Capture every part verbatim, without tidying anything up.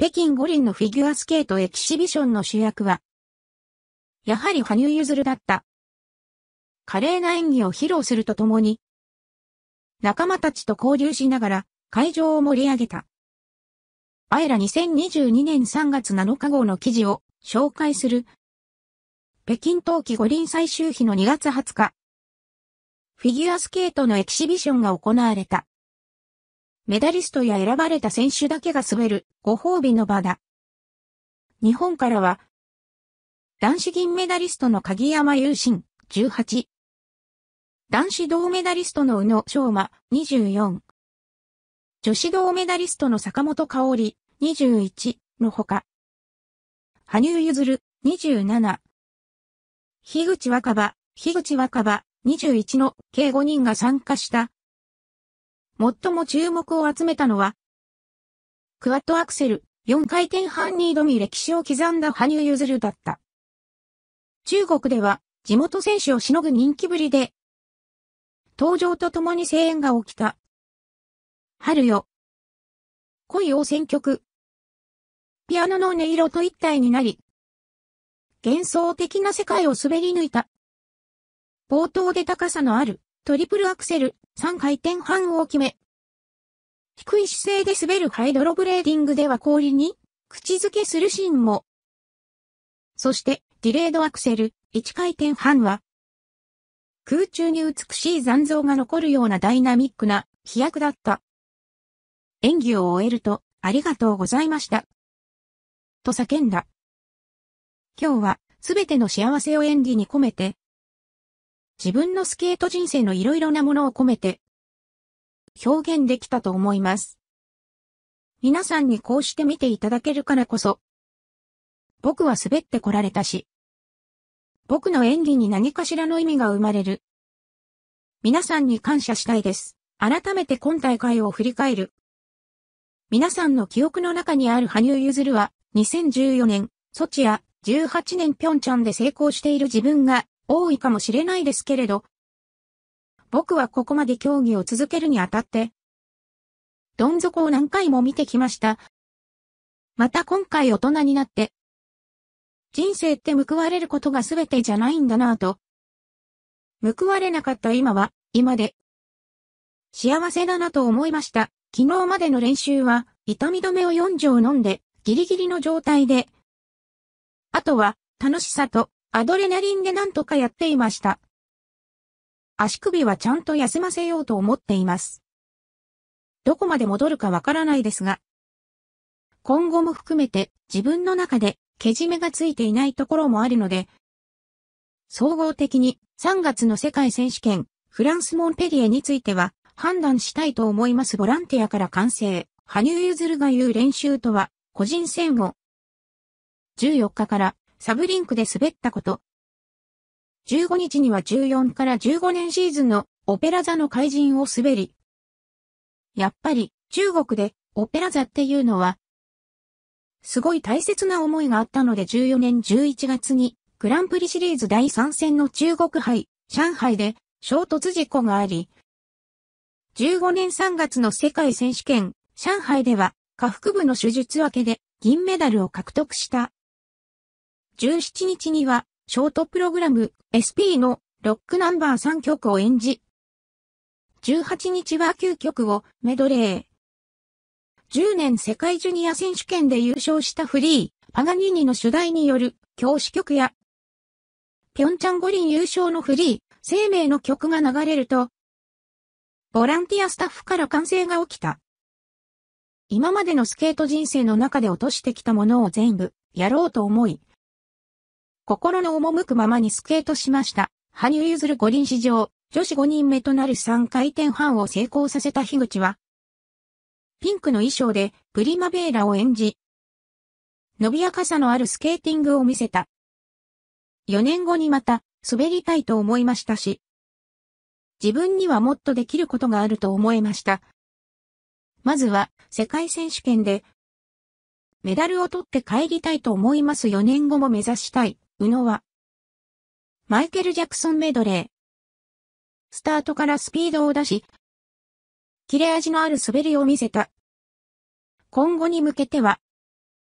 北京五輪のフィギュアスケートエキシビションの主役は、やはり羽生結弦だった。華麗な演技を披露するとともに、仲間たちと交流しながら会場を盛り上げた。あえらにせんにじゅうにねんさんがつなのか号の記事を紹介する。北京冬季五輪最終日のにがつはつか。フィギュアスケートのエキシビションが行われた。メダリストや選ばれた選手だけが滑るご褒美の場だ。日本からは、男子銀メダリストの鍵山優真、じゅうはち。男子銅メダリストの宇野昌磨、にじゅうよん。女子銅メダリストの坂本花織、にじゅういちのほか、羽生結弦、にじゅうなな。樋口新葉、樋口新葉、にじゅういちの計ごにんが参加した。最も注目を集めたのは、クワッドアクセル、よんかい転半に挑み歴史を刻んだ羽生結弦だった。中国では地元選手をしのぐ人気ぶりで、登場とともに声援が起きた。春よ。恋を選曲。ピアノの音色と一体になり、幻想的な世界を滑り抜いた。冒頭で高さのあるトリプルアクセルさんかい転半を決め、低い姿勢で滑るハイドロブレーディングでは氷に口づけするシーンも。そしてディレードアクセルいっかい転半は、空中に美しい残像が残るようなダイナミックな飛躍だった。演技を終えると、ありがとうございました。と叫んだ。今日はすべての幸せを演技に込めて、自分のスケート人生のいろいろなものを込めて、表現できたと思います。皆さんにこうして見ていただけるからこそ、僕は滑ってこられたし、僕の演技に何かしらの意味が生まれる。皆さんに感謝したいです。改めて今大会を振り返る。皆さんの記憶の中にある羽生結弦は、にせんじゅうよねん、ソチやじゅうはちねんピョンチャンで成功している自分が多いかもしれないですけれど、僕はここまで競技を続けるにあたって、どん底を何回も見てきました。また今回大人になって、人生って報われることが全てじゃないんだなぁと。報われなかった今は、今で、幸せだなと思いました。昨日までの練習は、痛み止めをよん錠飲んで、ギリギリの状態で、あとは、楽しさと、アドレナリンでなんとかやっていました。足首はちゃんと休ませようと思っています。どこまで戻るかわからないですが、今後も含めて自分の中でけじめがついていないところもあるので、総合的にさんがつの世界選手権フランスモンペリエについては判断したいと思います。ボランティアから完成、羽生結弦が言う練習とは個人戦をじゅうよっかからサブリンクで滑ったこと。じゅうごにちにはじゅうよんからじゅうごねんシーズンのオペラ座の怪人を滑り。やっぱり中国でオペラ座っていうのはすごい大切な思いがあったのでじゅうよねんじゅういちがつにグランプリシリーズだいさん戦の中国杯、上海で衝突事故があり、じゅうごねんさんがつの世界選手権、上海では下腹部の手術明けで銀メダルを獲得した。じゅうしちにちにはショートプログラム エスピー のロックナンバーさんきょくを演じ、じゅうはちにちはきゅうきょくをメドレー。じゅうねん世界ジュニア選手権で優勝したフリー、パガニーニの主題による教師曲や、ピョンチャン五輪優勝のフリー、生命の曲が流れると、ボランティアスタッフから歓声が起きた。今までのスケート人生の中で落としてきたものを全部やろうと思い、心の赴くままにスケートしました。羽生結弦五輪史上、女子ごにんめとなるさんかい転半を成功させた樋口は、ピンクの衣装でプリマベーラを演じ、伸びやかさのあるスケーティングを見せた。よねんごにまた滑りたいと思いましたし、自分にはもっとできることがあると思いました。まずは世界選手権でメダルを取って帰りたいと思います。よねんごも目指したい。宇野はマイケル・ジャクソンメドレー。スタートからスピードを出し、切れ味のある滑りを見せた。今後に向けては、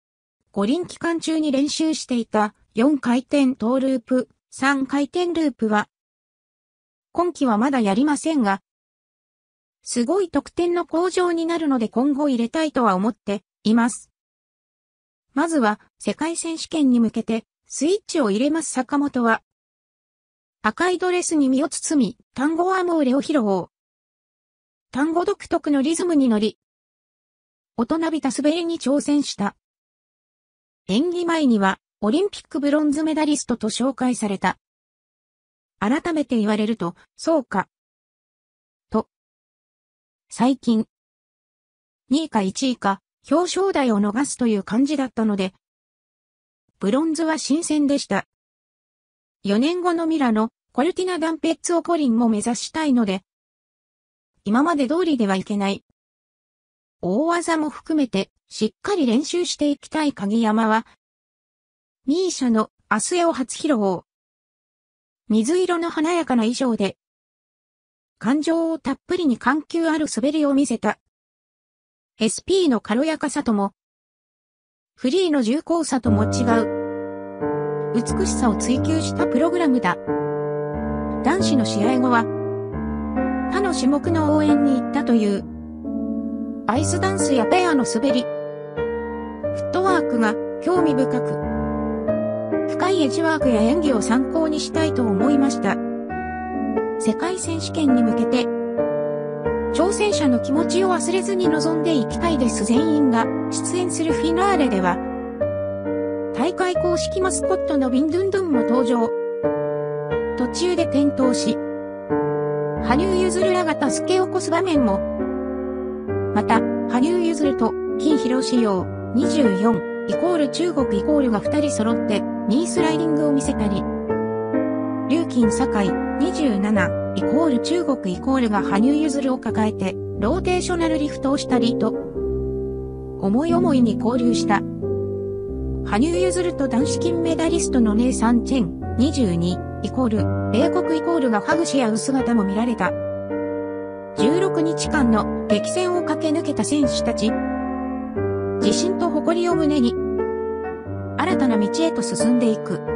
五輪期間中に練習していたよんかい転トーループ、さんかい転ループは、今季はまだやりませんが、すごい得点の向上になるので今後入れたいとは思っています。まずは世界選手権に向けてスイッチを入れます。坂本は赤いドレスに身を包み、タンゴアモーレを披露。タンゴ独特のリズムに乗り、大人びた滑りに挑戦した。演技前にはオリンピックブロンズメダリストと紹介された。改めて言われると、そうか。と。最近、にいかいちいか表彰台を逃すという感じだったので、ブロンズは新鮮でした。よねんごのミラノ、コルティナダンペッツォ五輪も目指したいので、今まで通りではいけない。大技も含めてしっかり練習していきたい鍵山は、ミーシャのアスエを初披露。水色の華やかな衣装で、感情をたっぷりに緩急ある滑りを見せた。エスピー の軽やかさとも、フリーの重厚さとも違う、美しさを追求したプログラムだ。男子の試合後は、他の種目の応援に行ったという。アイスダンスやペアの滑り、フットワークが興味深く、深いエッジワークや演技を参考にしたいと思いました。世界選手権に向けて、挑戦者の気持ちを忘れずに臨んでいきたいです。全員が出演するフィナーレでは、大会公式マスコットのビンドゥンドゥンも登場。途中で転倒し、羽生結弦らが助け起こす場面も。また、羽生結弦と金博仕様にじゅうよんイコール中国イコールがふたり揃ってニースライディングを見せたり、リューキン酒井にじゅうななイコール中国イコールが羽生結弦を抱えてローテーショナルリフトをしたりと、思い思いに交流した。羽生結弦と男子金メダリストのネイサン・チェンにじゅうにイコール米国イコールがハグし合う姿も見られた。じゅうろくにちかんの激戦を駆け抜けた選手たち。自信と誇りを胸に新たな道へと進んでいく。